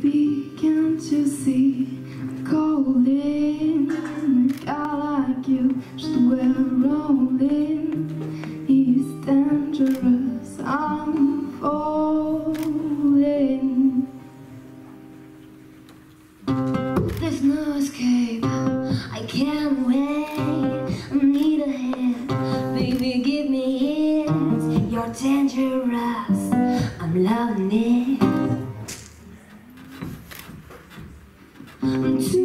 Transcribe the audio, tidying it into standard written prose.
Baby, can't you see I'm calling? A guy like you should wear rolling. He's dangerous, I'm falling. There's no escape, I can't wait. I need a hand, baby, give me it. You're dangerous, I'm loving it. I'm too